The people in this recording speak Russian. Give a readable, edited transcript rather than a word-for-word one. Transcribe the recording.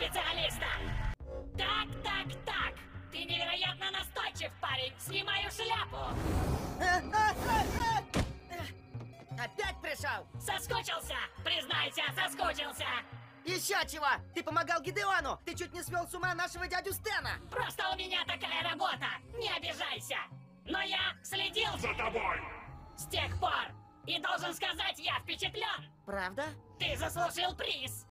специалиста. Так. Ты невероятно настойчив, парень. Снимаю шляпу. Опять пришел? Соскучился? Признайся, соскучился. Еще чего? Ты помогал Гидеону! Ты чуть не свел с ума нашего дядю Стена! Просто у меня такая работа. Не обижайся. Но я следил За тобой! с тех пор. И должен сказать, я впечатлен. Правда? Ты заслужил приз.